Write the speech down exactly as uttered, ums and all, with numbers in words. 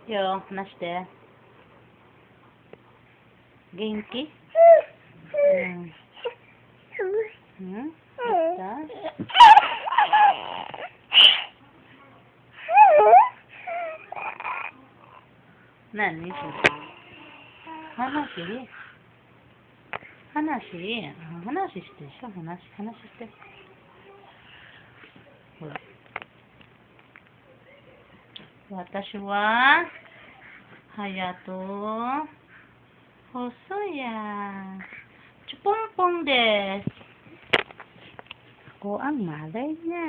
よ、話して。元気？うん。うん？どうした何それ？話？話？話してでしょ？話、話して。ほら。私は、はやと、細yan. Chupongpong des. Ako ang malay niya.